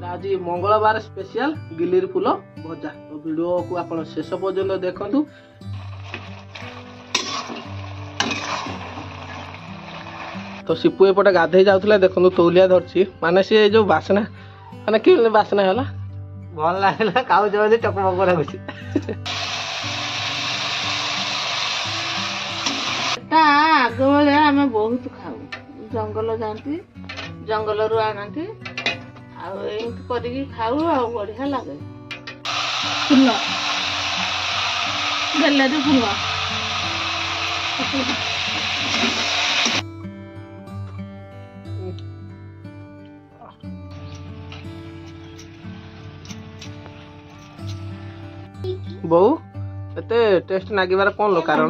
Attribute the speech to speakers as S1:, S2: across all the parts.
S1: आज मंगलवार स्पेशल गिलिर फूल भजा। तो वीडियो को आप शेष पर्यंत देखु। तो सीपू एपटे गाधे जाऊला देखो तौलिया धरची माने सी जो बासना माने कि बासना है भल लगे खाऊ टकमक लगुच
S2: आग बेले आम बहुत खाऊ जंगल जाती जंगल रू आनती आमती खाऊ आ बढ़िया लगे फूल बेलेरी फूल
S1: बहु एते टेस्ट नागिबार कौन लो कारण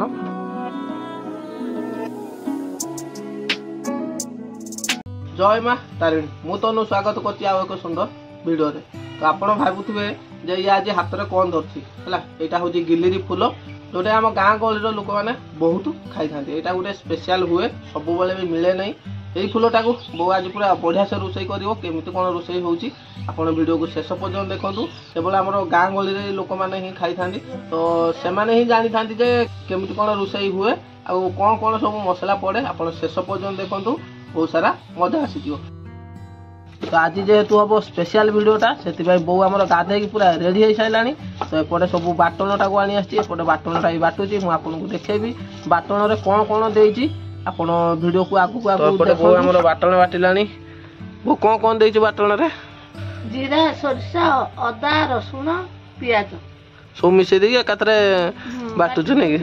S1: जय माँ तारिणी मु तो स्वागत कर सुंदर वीडियो रे। तो आपण भाबुथिबे जे ये आज हाथ में कौन धरती है यहाँ हूँ गिलिरी फूल जोटा आम गाँ गहली लोक मैंने बहुत खाई था। यहाँ गोटे स्पेशल हुए सब बेले भी मिले नहीं यही फूलटा को बो आज पूरा बढ़िया से रोषे करमती कौन रोषे होची आपण वीडियो को शेष पर्यंत देखु। केवल आम गाँ गहली लोक मैंने ही खाई था तो सेमाने ही जानी था केमती कौन रोषे हुए आ कौन कौन सब मसला पड़े आप शेष पर्यंत देखु बहुत सारा मजा आसी। तो आज जेहेतु हम स्पेशल वीडियोटा से बो आम गाधे पूरा रेडी हो सारे। तो एपटे सब बाटनटा को आनी आसपटे बाटनटा भी बाटुची मुझे देखेबी बाटन में कौन कौन देती आपण वीडियो को आगू आगे बो आम बाटन बाटिला बो कौन कौन देती बाटन में
S2: जीरा सोरसा अदा रसुण पियाज
S1: सब मिसे दे एकाथरे बाटुच नहीं।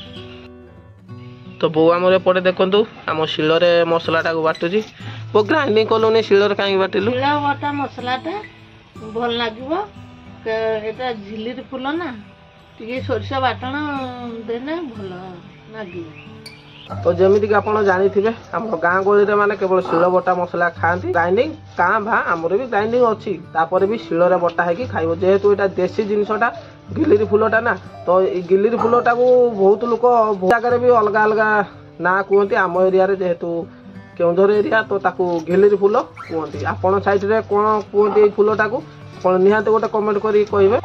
S1: तो बो आम एपटे देखु आम शिଳରେ मसलाटा को बाटुची वो ग्राइंडिंग कलुनी शिଳରେ कहीं बाटिलु
S2: शिला बटा मसलाटा भल लागिवो एटा झिलिर फूल ना टिके सोरसा बाटण देने भल लागिवो।
S1: तो जमीती कि आप जानी आम गाँ गहली माने केवल शिल बटा मसला खाती ग्राइंडिंग काँ भा आमर भी ग्राइंडिंग अच्छी तापर भी शिଳରେ बटा है खाइब जेहेतु यहाँ देसी जिनसटा गिलिरी फूलटा ना। तो गिलिरी फूलटा को बहुत लोक जगह भी अलग अलग ना कहते आम एरिया जेहेतु केउंझर एरिया तो ताकू गिलिरी फूल कहते आपण साइड रे कौन कहते फूलटा को आप निहाते गोटे कमेंट करी कहिबे।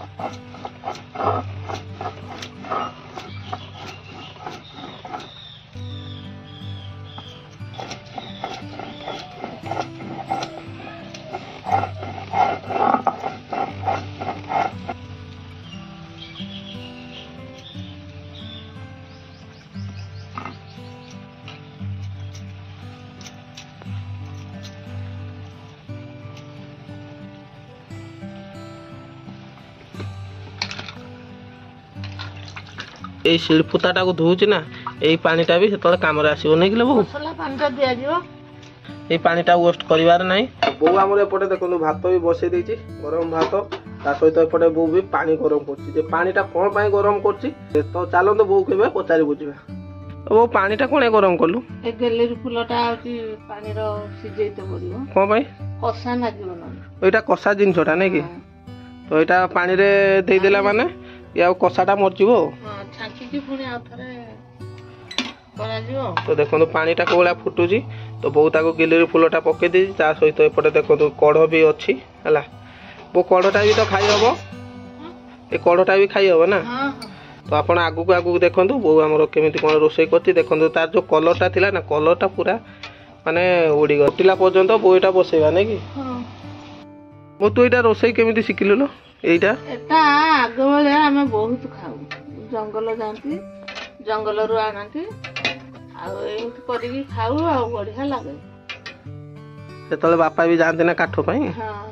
S1: ये शिलपुताटा को धोची ना यही पानीटा भी से कम आसो नहीं कि
S2: मसला पानीटा दिया जिवो
S1: ये पानीटा वेस्ट करिवार नहीं। बो आमर एपटे देखो भात भी बसई देछि गरम भात ता सहित एपटे बो भी पानी गरम करछि जे पानीटा कोन पाई गरम करछि तो चलो बो केबे पचारि बुझिबा। वो पानीटा कोन गरम कलु
S2: ए गेलेरी फूलटा आउची पानी रो सिजेइते पड़िबो
S1: कोन पाई
S2: कसा लागिवो ना
S1: एटा कसा जिनसटा नै कि तो एटा पानी रे देई देला माने या कसाटा मरजिवो
S2: छांकी पुणी आ थरे करा जिवो।
S1: तो देखो पानीटा कोला फुटुची तो बहुत आगो गिलिरी फूलटा पके दी ता सहित एपटे देखो कढ़ भी अच्छी है वो कढ़टा भी तो खाई हम ये कढ़टा भी खाई हम ना। तो आप आगू आगू देखो बो आमर केमी कौन रोषे करती देखो तार जो कलरटा थिला ना कलरटा पूरा माने उड़ी गला पर्यंत बो एटा बसेबा नहीं कि मो तू एटा रोषे केमी शिखिलु लो एटा
S2: एटा आग बेले आम बहुत खाऊ जंगल जाती जंगल रू आनती आमती खाऊ आ बढ़िया लगे
S1: से बापा भी जानते ना काठ पाई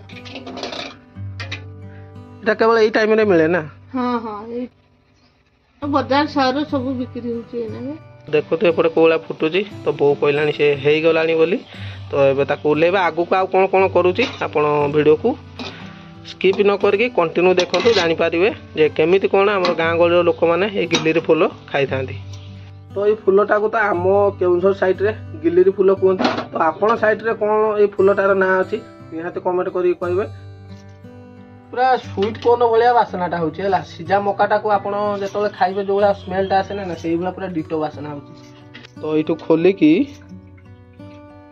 S1: केवल यही टाइम रे मिले ना।
S2: हाँ हाँ बाजार सहर सब बिक्री होची
S1: देखो तो एपटे कोला फुटुची तो बो कहलानी से हेई गलानी बोली तो एबे ताकू उलेबा आगु को आ कोन कोन करूची आपण वीडियो को स्किप न करके कंटिन्यू देखो जानी पारिबे जे केमिति कोन हमर गाँ गहली लोक माने ए गिलिरी फूल खाई थांती। तो ये फूलटा को तो आम केउंझर साइड रे गिलिरी फूल कहते तो आपण साइड रे कोन ए फूलटार ना अछि निहाते कमेंट करी कहबे। पूरा स्वीट कॉर्न भाया बासनाटा होची है सीजा मकाटा को आपण जेतले खाइबे जो भाया स्मेलटा आसे ना सेही भाया पूरा डिटो बासना होची। तो एटू खोली की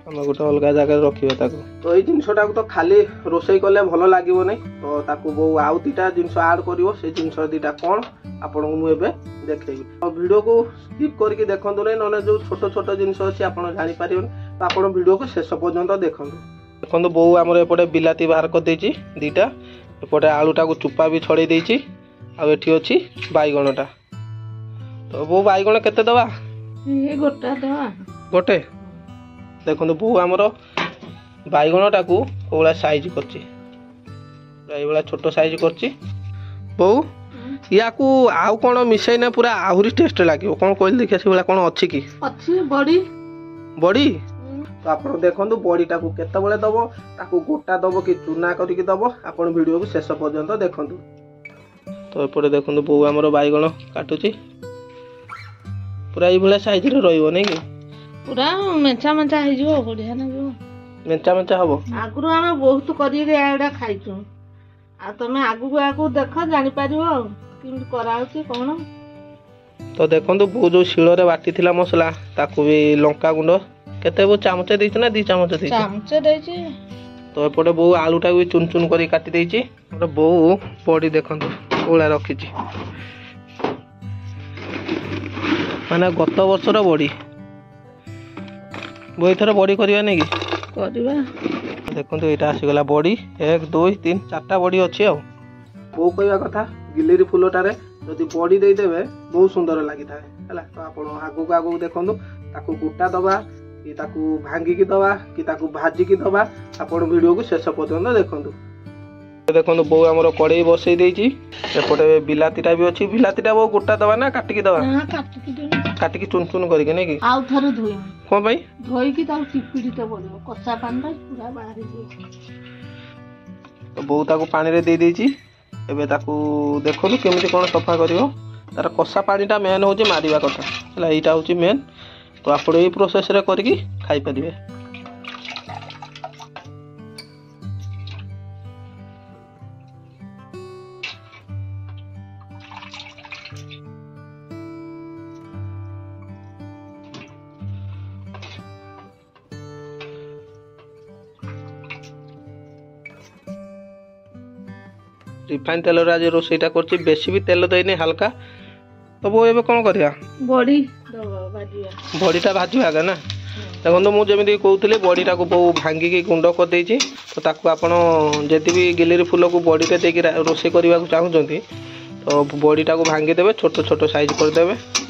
S1: आम गोटे अलग जगह रखा ताको। तो ये जिनटा तो खाली रोषे कले भल लगे तो ताको बो आउ दीटा जिनस आड कर जिनस दीटा कौन आपन को मुझे देखी और वीडियो को स्किप करके देखु नहीं ना जो छोट छोट जिनस अच्छी आप जापर तो आप वीडियो को शेष पर्यंत देखु। देखो बो आमर एपटे बिलाती बाहर कर देछि दीटा एपटे आलूटा को चुपा भी छड़े देछि आठी अच्छी बैगणटा। तो बो बैगण केते दवा
S2: ये गोटा दवा
S1: गोटे देखो बो आमर बैगणटा को कोला साइज करछि ये छोट साइज करछि बो या को आउ कोन मिसै ना पूरा आहुरी टेस्ट लागियो कोन कहल देखिया से कोन अछि कि
S2: अछि बड़ी बड़ी
S1: तो आप देखो बड़ीटा को केते बेले दबो ताको गोटा दबो कि चूना करके दबो आपण वीडियो को शेष पर्यंत देखो। तो एपटे देखो बो आमर बैगण काटुची पूरा ये भाया साइज रे रहिबो नै कि
S2: पूरा मेंचा मेंचा हे जो बढ़िया ना जो
S1: मेंचा मेंचा हबो।
S2: आगुरु हम बहुत करी रे एडा खाइछु आ तमे आगु देख जानि पारिबो कि कराउची कोन।
S1: तो देखो बो जो शिल रे बाटी थिला मसला ताको भी लंका गुंड केते वो चामचे देछि ना 2 चामच देछि
S2: चामचे देछि।
S1: तो एपटे बो आलूटा भी चुन चुन करी काटी देछि बो बड़ी देखंतु ओला रखिछि माने गत वर्षर बड़ी बो इथर बड़ी करबा नै कि
S2: करबा।
S1: देखंतु एटा आसीगला बड़ी 1 2 3 4टा बड़ी अछि आ बो कहवा कथा गिलेरी फुलटारे जदि बड़ी दे देबे बहुत सुंदर लागि थाए हला। तो आपण आगु आगु देखंतु ताकू गोटा दबा कि ताकू भांगी की दबा कि ताकू भाजी की दबा आपण वीडियो को शेष पर्यंत देखंतु। देखो बो आमर कड़े बसई देछि एपटे बिलातीटा भी अछि बिलातीटा बो गोटा दबा ना काटिकी दबा
S2: ना काटिकी
S1: चुन चुन करके नै कि
S2: आउ थरे धोई
S1: कोन भाई
S2: धोई की ताऊ चिपिडीते पड़िबो कच्चा पानी पूरा बाहरी दे।
S1: तो बो ताको पानी रे दे देछि एबे ताको देखो केमिति कोन सफा करिवो तार कसा पानीटा मेन होछि मारिबा कथा हला एटा होछि मेन। तो आप ये प्रोसेस रे करके खाई परिबे। रिफाइन तेल रे आज रोसईटा करछि बेसी भी तेल देइने हल्का। तो वो एबे कोन करिया
S2: बड़ी दबा भाजिया
S1: बड़ीटा भाजवा आगे ना देखो मुझे कहते बड़ीटा को बो भांगी की गुंड कर देछि। तो ताकू आपण जदि भी गिलेरी फूल को बड़ी रे देकी रोसे करबा को चाहुचंती तो बड़ीटा को भांगी देबे छोट छोट साइज कर देबे।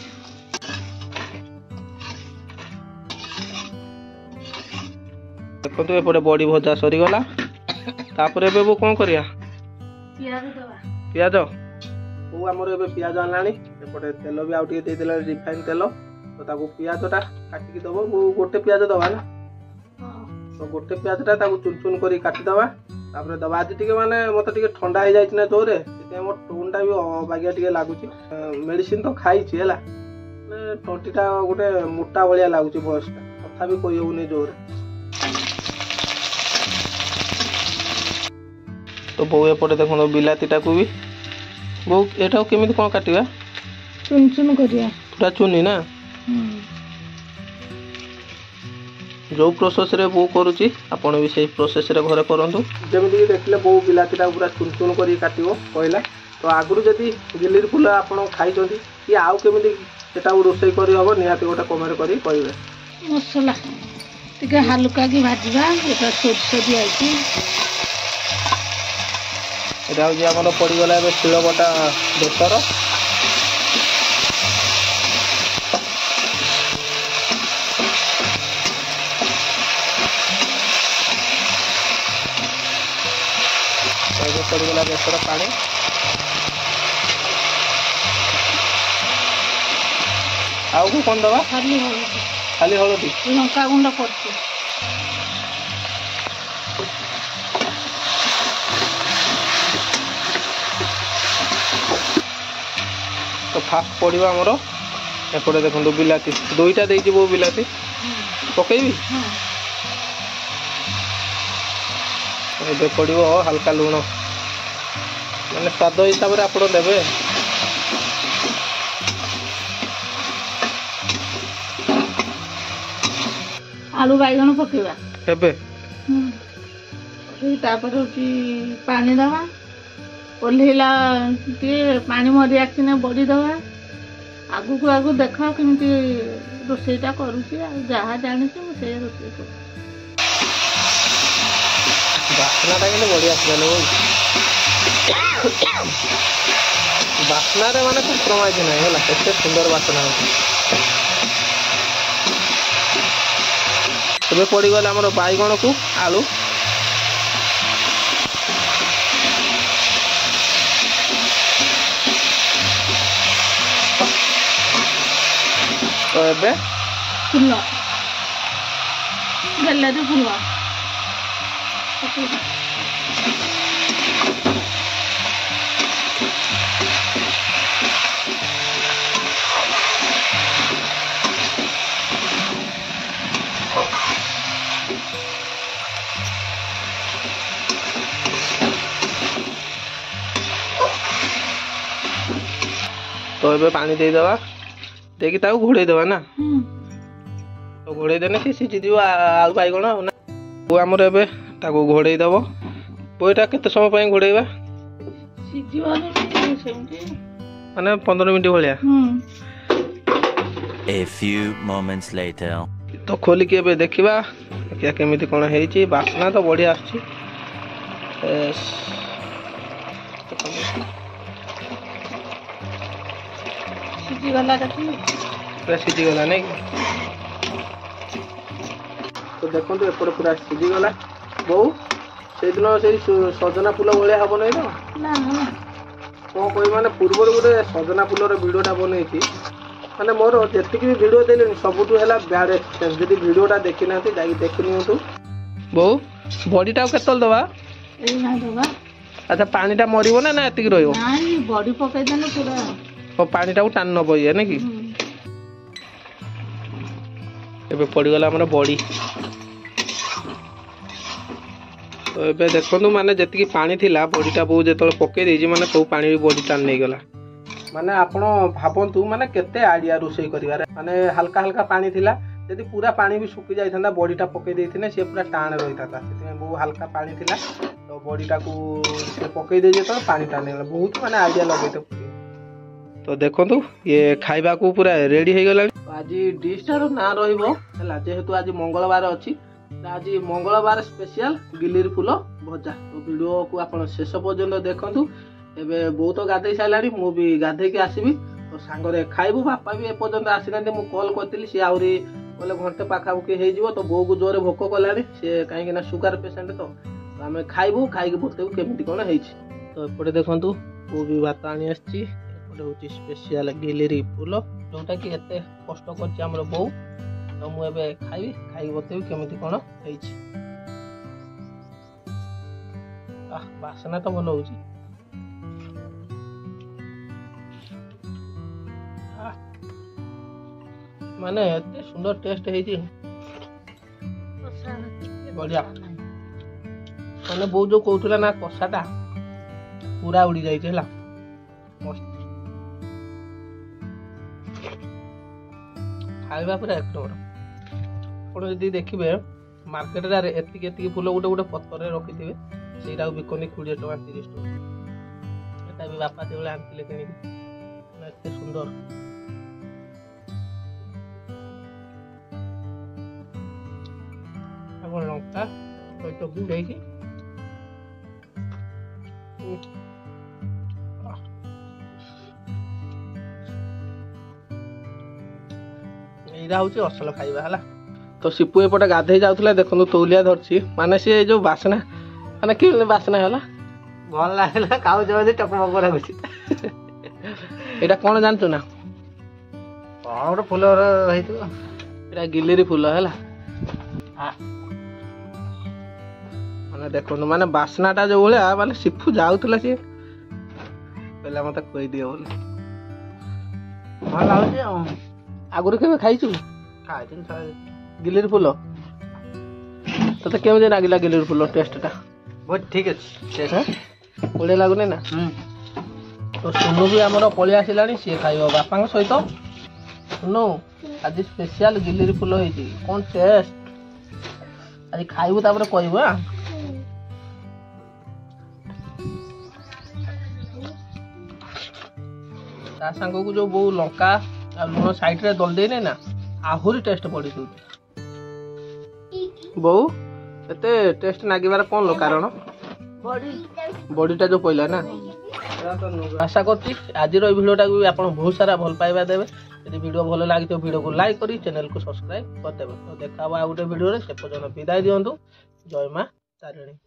S1: देखो तो एपटे बड़ी भजा सरी गला तापर एबे वो कोन करिया
S2: पियाज दबा
S1: पियाज वो आमर एबे पियाज आनानी एपटे तेल भी आउटे दे देला रिफाइन तेल। तो ताकू पियाजटा काटिकी दबो वो गोटे पियाज दबा ना तो गोटे पियाजटा ताकू चुन चुन करी काटी दबा तापर दबा। आज टिके माने मते टिके ठंडा हो जाइछ ना जोरे ते मोर टोनटा भी बागिया टिके लागुची मेडिसिन तो खाइछि हला टंटीटा गोटे मोटा भलिया लागुची बसटा कथा भी कहि होउनी जोरे। तो बो एपटे देखो बिलातीटा को भी बो एटा केमिति कोन काटिबा
S2: चुन चुन करिया
S1: पूरा चुनी ना जो प्रोसेस रे बो करूची आपण भी सही प्रोसेस रे घरे करंतु जेमिति देखले बो बिलातीटा पूरा चुन चुन करी काटिबो कहला। तो आगुरु जदी गिलेरी फुल आपण खाइ जंती कि आउ केमिति सेटा रोसई करी हबो निहाती गोटा कमेंट करी कहिबे।
S2: मसला टिके हल्का की भाजीबा एटा सोरसो दियाची
S1: एटा जे हमर पड़ी गला बे शिळ बटा बेसर पड़ी गला बेसर पानी आउ को कोन दबा
S2: खाली
S1: हळदी
S2: लंका गुंड करछि
S1: तो फास्ट पड़वा आमर एपटे देखो बिलाती दुईटा देजी बो बिलाती पकईबी पड़ो हल्का लुण मैंने स्वाद हिसाब से आप देवे।
S2: ଆଳୁ ବାଇଗଣ ପକେଇବା।
S1: ଏବେ
S2: ତାପରେ ହଉଛି ପାଣି ଦେବା, ଓହ୍ଲେଇଲା ଟିକେ ପାଣି ମରି ଆସିନେ ବଡ଼ି ଦେବା। ଆଗକୁ ଦେଖ କେମିତି ରୋଷେଇଟା କରୁଛି, ଆଉ ଯାହା ଜାଣିଛି ମୁଁ ସେଇ ରୋଷେଇ କରୁଛି।
S1: ବାସ୍ନାଟା କିନ୍ତୁ ବଢ଼ିଆ ଆସିଲାନି ବାସ୍ନାରେ ମାନେ କମ୍ପ୍ରମାଇଜ ନାହିଁ ହେଲା, କେତେ ସୁନ୍ଦର ବାସ୍ନା ହେଉଛି। ଏବେ ପଡ଼ିଗଲା ଆମର ବାଇଗଣକୁ ଆଳୁ। ତ ଏବେ
S2: ଫୁଲ ବେଲରେ ଫୁଲ
S1: तो ଏବେ ପାଣି ଦେଇଦେବା, ଦେଇକି ତାକୁ ଘୋଡ଼େଇ ଦେବା ନା। ତ ଘୋଡ଼େଇ ଦେଲେ ସେ ସିଝିଯିବ ଆଳୁ ବାଇଗଣ ଆଉ ନା। ଆମର ଏବେ ତାକୁ ଘୋଡ଼େଇ ଦେବ। ଏଇଟା କେତେ ସମୟ ପାଇଁ ଘୋଡ଼େଇବା? ମାନେ 15 ମିନିଟ୍ ଭଳିଆ।
S3: A few moments later.
S1: ତ ଖୋଲିକି ଏବେ ଦେଖିବା କେମିତି କ'ଣ ହେଇଛି। ବାସ୍ନା ତ ବଢ଼ିଆ ଆସୁଛି। ସିଝିଗଲା ନାଇଁ କି? ତ ଦେଖନ୍ତୁ ଏପଟେ ପୁରା ସିଝିଗଲା। ବୋଉ ସେଇଦିନ ସେଇ ସଜନା ଫୁଲ ଭଳିଆ ହବ ନାହିଁ ତ? କ'ଣ କହିବି ମାନେ ପୂର୍ବରୁ ଗୋଟେ ସଜନା ଫୁଲର ଭିଡ଼ିଓଟା ବନେଇଛି। ମାନେ ମୋର ଯେତିକି ବି ଭିଡ଼ିଓ ଦେଲିଣି ସବୁଠୁ ହେଲା ବ୍ୟାଡ୍ ଏକ୍ସପିରିଏନ୍ସ। ଯଦି ଭିଡ଼ିଓଟା ଦେଖିନାହାନ୍ତି ଯାଇକି ଦେଖି ନିଅନ୍ତୁ। ବୋଉ ବଡ଼ିଟାକୁ କେତେବେଳେ ଦେବା? ଆଚ୍ଛା ପାଣିଟା ମରିବ ନା ଏତିକି ରହିବ?
S2: ବଡ଼ି ପକେଇଦେଲେ ପୁରା
S1: ପାଣିଟାକୁ ଟାଣି ନେବ ଇଏ ନାଇଁ କି? ଏବେ ପଡ଼ିଗଲା ଆମର ବଡ଼ି। ତ ଏବେ ଦେଖନ୍ତୁ ମାନେ ଯେତିକି ପାଣି ଥିଲା ବଡ଼ିଟା ବୋଉ ଯେତେବେଳେ ପକେଇ ଦେଇଛି ମାନେ ସବୁ ପାଣି ବି ବଡ଼ି ଟାଣି ନେଇଗଲା। ମାନେ ଆପଣ ଭାବନ୍ତୁ ମାନେ କେତେ ଆଇଡ଼ିଆ ରୋଷେଇ କରିବାରେ। ମାନେ ହାଲକା ହାଲକା ପାଣି ଥିଲା, ଯଦି ପୁରା ପାଣି ବି ଶୁଖି ଯାଇଥାନ୍ତା ବଡ଼ିଟା ପକେଇ ଦେଇଥିଲେ ସିଏ ପୁରା ଟାଣ ରହିଥାନ୍ତା। ସେଥିପାଇଁ ବହୁ ହାଲକା ପାଣି ଥିଲା ତ ବଡ଼ିଟାକୁ ସେ ପକେଇ ଦେଇଛି ତ ପାଣି ଟାଣି ନେଇଗଲା। ବହୁତ ମାନେ ଆଇଡ଼ିଆ ଲଗେଇତେ ପଡ଼ିବ। ତ ଦେଖନ୍ତୁ ଇଏ ଖାଇବାକୁ ପୁରା ରେଡ଼ି ହେଇଗଲାଣି। ଆଜି ଡିଶ୍ଟାର ନାଁ ରହିବ ହେଲା, ଯେହେତୁ ଆଜି ମଙ୍ଗଳବାର ଅଛି, ଆଜି ମଙ୍ଗଳବାର ସ୍ପେଶିଆଲ ଗିଲିରି ଫୁଲ ଭଜା। ତ ଭିଡ଼ିଓକୁ ଆପଣ ଶେଷ ପର୍ଯ୍ୟନ୍ତ ଦେଖନ୍ତୁ। ଏବେ ବୋଉ ତ ଗାଧେଇ ସାରିଲାଣି, ମୁଁ ବି ଗାଧେଇକି ଆସିବି। ତ ସାଙ୍ଗରେ ଖାଇବୁ। ବାପା ବି ଏପର୍ଯ୍ୟନ୍ତ ଆସିନାହାନ୍ତି, ମୁଁ କଲ୍ କରିଥିଲି ସିଏ ଆହୁରି କହିଲେ ଘଣ୍ଟେ ପାଖାପାଖି ହେଇଯିବ। ତ ବୋଉକୁ ଜୋରରେ ଭୋକ କଲାଣି, ସିଏ କାହିଁକି ନା ସୁଗାର ପେସେଣ୍ଟ ତ ଆମେ ଖାଇବୁ, ଖାଇକି ବତେଇବୁ କେମିତି କ'ଣ ହେଇଛି। ତ ଏପଟେ ଦେଖନ୍ତୁ ବୋଉ ବି ଭାତ ଆଣି ଆସିଛି। ଏପଟେ ହେଉଛି ସ୍ପେଶିଆଲ ଗିଲିରି ଫୁଲ, ଯେଉଁଟାକି ଏତେ କଷ୍ଟ କରିଛି ଆମର ବୋଉ। ତ ମୁଁ ଏବେ ଖାଇବି, ଖାଇକି ବତେଇବି କେମିତି କ'ଣ ହେଇଛି। ବାସ୍ନା ତ ଭଲ ହେଉଛି। ମାନେ ଏତେ ସୁନ୍ଦର ଟେଷ୍ଟ ହେଇଛି, ବଢ଼ିଆ। ମାନେ ବୋଉ ଯୋଉ କହୁଥିଲା ନା କଷାଟା ପୁରା ଉଡ଼ି ଯାଇଛି ହେଲା, ମସ୍ତ ଖାଇବା ପୁରା ଏକ ନମ୍ବର। ଆପଣ ଯଦି ଦେଖିବେ ମାର୍କେଟରେ ଏତିକି ଫୁଲ ଗୋଟେ ଗୋଟେ ପତ୍ରରେ ରଖିଥିବେ, ସେଇଟାକୁ ବିକନ୍ତି 20 ଟଙ୍କା 30 ଟଙ୍କା। ଏଟା ବି ବାପା ସେଭଳିଆ ଆଣିଥିଲେ କିଣିକି, ଏତେ ସୁନ୍ଦର। ଆପଣ ଲଙ୍କା ସହିତ ଗୁଣ୍ଡେଇକି ଏଇଟା ହଉଛି ଅସଲ ଖାଇବା ହେଲା। ତ ସିପୁ ଏପଟେ ଗାଧେଇ ଯାଉଥିଲା, ଦେଖନ୍ତୁ ତଉଲିଆ ଧରିଛି। ମାନେ ସିଏ ଯୋଉ ବାସ୍ନା, ମାନେ କି ବାସ୍ନା ହେଲା,
S4: ଭଲ ଲାଗିଲା। ଖାଉଛ ବୋଲି ଟକମକ ଲାଗୁଛି।
S1: ଏଇଟା କ'ଣ ଜାଣିଛୁ ନା?
S4: କ'ଣ ଗୋଟେ ଫୁଲ ହେଇଥିବ।
S1: ଏଇଟା ଗିଲିରି ଫୁଲ ହେଲା। ମାନେ ଦେଖନ୍ତୁ ମାନେ ବାସ୍ନାଟା ଯୋଉ ଭଳିଆ, ମାନେ ସିପୁ ଯାଉଥିଲା ସିଏ କହିଲା ମତେ ଖୁଆଇଦିଅ ବୋଲି।
S4: ଭଲ ଲାଗୁଛି ଆଉ।
S1: ଆଗରୁ କେବେ ଖାଇଛୁ?
S4: ଖାଇଥିଲି
S1: ଗିଲିରି ଫୁଲ। ତତେ କେମିତି ଲାଗିଲା ଗିଲିରି ଫୁଲ ଟେଷ୍ଟଟା?
S4: ବହୁତ ଠିକ ଅଛି,
S1: ବଢ଼ିଆ ଲାଗୁନି ନା? ତ ସୁନୁ ବି ଆମର ପଳେଇ ଆସିଲାଣି, ସିଏ ଖାଇବ ବାପାଙ୍କ ସହିତ। ସୁନୁ ଆଜି ସ୍ପେଶିଆଲ ଗିଲିରି ଫୁଲ ହେଇଛି, କ'ଣ ଟେଷ୍ଟ ଆଜି ଖାଇବୁ ତାପରେ କହିବୁ। ତା ସାଙ୍ଗକୁ ଯୋଉ ବୋଉ ଲଙ୍କା ଆଉ ଲୁଣ ସାଇଡରେ ଦଳି ଦେଇନି ନା ଆହୁରି ଟେଷ୍ଟ ବଢି ଦଉଛି। ବୋଉ ଏତେ ଟେଷ୍ଟ ଲାଗିବାର କଣ କାରଣ? ବଡିଟା ଯୋଉ ପଇଲା ନା। ଆଶା କରୁଛି ଆଜିର ଏଇ ଭିଡ଼ିଓଟାକୁ ବି ଆପଣ ବହୁତ ସାରା ଭଲ ପାଇବା ଦେବେ। ଯଦି ଭିଡ଼ିଓ ଭଲ ଲାଗିଥିବ ଭିଡ଼ିଓକୁ ଲାଇକ୍ କରି ଚ୍ୟାନେଲକୁ ସବସ୍କ୍ରାଇବ୍ କରିଦେବେ। ତ ଦେଖା ହବ ଆଉ ଗୋଟେ ଭିଡ଼ିଓରେ। ସେ ପର୍ଯ୍ୟନ୍ତ ବିଦାୟ ଦିଅନ୍ତୁ। ଜୟ ମା ତାରିଣୀ।